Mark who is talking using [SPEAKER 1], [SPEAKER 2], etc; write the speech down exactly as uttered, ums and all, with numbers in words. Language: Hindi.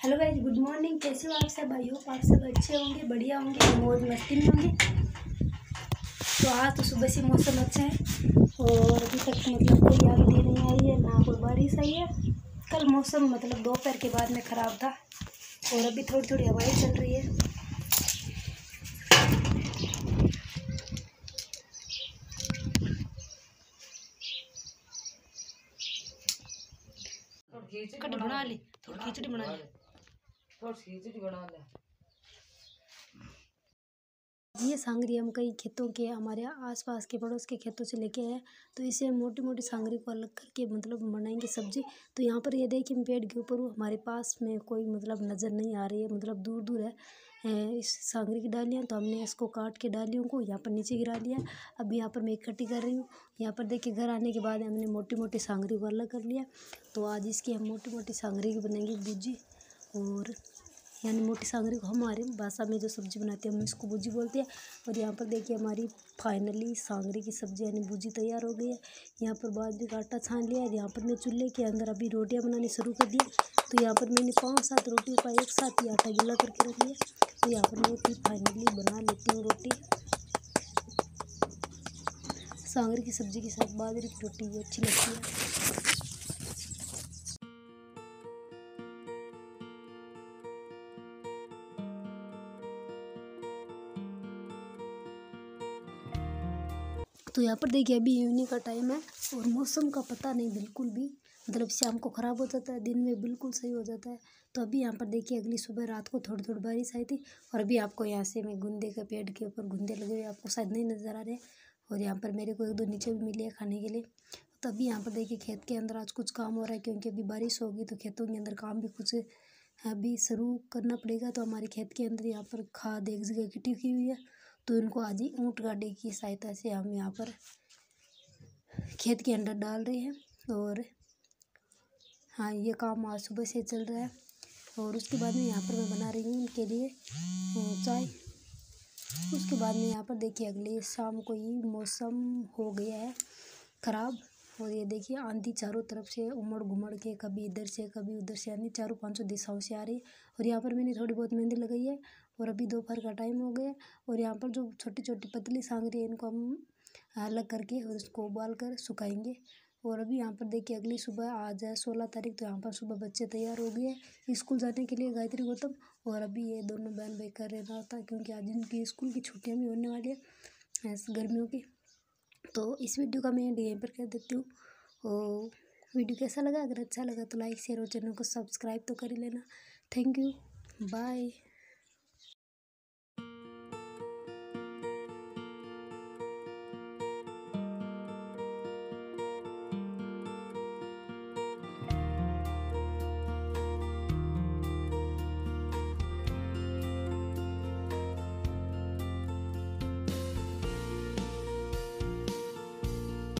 [SPEAKER 1] Hello guys, good morning. कैसे हो आप सब? आई होप आप सब अच्छे होंगे, बढ़िया होंगे, मौज मस्ती में होंगे। तो आज तो सुबह से मौसम अच्छा है और अभी तक मतलब कोई आंधी नहीं आई है, ना कोई बारिश आई है। कल मौसम मतलब दोपहर के बाद में ख़राब था और अभी थोड़ी थोड़ी हवाएं चल रही है। कट बना ले, थोड़ी खिचड़ी बना ले, थोड़ी खिचड़ी बना ले। ये सांगरी हम कई खेतों के, हमारे आसपास के पड़ोस के खेतों से लेके आए, तो इसे हम मोटी मोटी सांगरी को अलग करके मतलब बनाएंगे सब्जी। तो यहाँ पर ये देखिए हम पेड़ के ऊपर हूँ, हमारे पास में कोई मतलब नज़र नहीं आ रही है, मतलब दूर दूर है इस सांगरी की डालियाँ। तो हमने इसको काट के डालियों को यहाँ पर नीचे गिरा दिया। अब यहाँ पर मैं इकट्ठी कर रही हूँ। यहाँ पर देखिए घर आने के बाद हमने मोटी मोटी सांगरी को अलग कर लिया। तो आज इसकी हम मोटी मोटी सांगरी की बनेंगी भुजी, और यानी मोटी सांगरी को हमारी भाषा में जो सब्ज़ी बनाते हैं हम इसको भुजी बोलते हैं। और यहाँ पर देखिए हमारी फाइनली सांगरी की सब्ज़ी यानी भुजी तैयार हो गई है। यहाँ पर बाजरे का आटा छान लिया है। यहाँ पर मैं चूल्हे के अंदर अभी रोटियाँ बनानी शुरू कर दी। तो यहाँ पर मैंने पाँच सात रोटियों का एक साथ ही आटा गीला करके रख लिया। तो यहाँ पर मैं भी फाइनली बना लेती हूँ रोटी। सांगरी की सब्ज़ी के साथ बाजरे की रोटी भी अच्छी लगती है। तो यहाँ पर देखिए अभी इवनिंग का टाइम है और मौसम का पता नहीं बिल्कुल भी, मतलब शाम को ख़राब हो जाता है, दिन में बिल्कुल सही हो जाता है। तो अभी यहाँ पर देखिए अगली सुबह रात को थोड़ी थोड़ी बारिश आई थी और अभी आपको यहाँ से मैं गुंदे के पेड़ के ऊपर गुंदे लगे हुए आपको शायद नहीं नज़र आ रहे। और यहाँ पर मेरे को एक दो नीचे भी मिले हैं खाने के लिए। तो अभी यहाँ पर देखिए खेत के अंदर आज कुछ काम हो रहा है, क्योंकि अभी बारिश होगी तो खेतों के अंदर काम भी कुछ अभी शुरू करना पड़ेगा। तो हमारे खेत के अंदर यहाँ पर खाद एक जगह इकट्ठी की हुई है, तो इनको आज ही ऊँट गाड़ी की सहायता से हम यहाँ पर खेत के अंदर डाल रहे हैं। और हाँ, ये काम आज सुबह से चल रहा है। और उसके बाद में यहाँ पर मैं बना रही हूँ उनके लिए चाय। उसके बाद में यहाँ पर देखिए अगले शाम को ही मौसम हो गया है ख़राब, और ये देखिए आंधी चारों तरफ से उमड़ घुमड़ के कभी इधर से कभी उधर से, यानी चारों पांचों दिशाओं से आ रही है। और यहाँ पर मैंने थोड़ी बहुत मेहंदी लगाई है और अभी दोपहर का टाइम हो गया। और यहाँ पर जो छोटी छोटी पतली सांगरी है इनको हम अलग करके और उसको उबाल कर सुखाएंगे। और अभी यहाँ पर देखिए अगली सुबह आज है सोलह तारीख, तो यहाँ पर सुबह बच्चे तैयार हो गए हैं स्कूल जाने के लिए, गायत्री गौतम। और अभी ये दोनों बहन भाई कर रहा था, क्योंकि आज इनकी स्कूल की छुट्टियाँ भी होने वाली है गर्मियों की। तो इस वीडियो का मैं यहीं पर कर देती हूँ। और वीडियो कैसा लगा? अगर अच्छा लगा तो लाइक शेयर और चैनल को सब्सक्राइब तो कर ही लेना। Thank you, bye.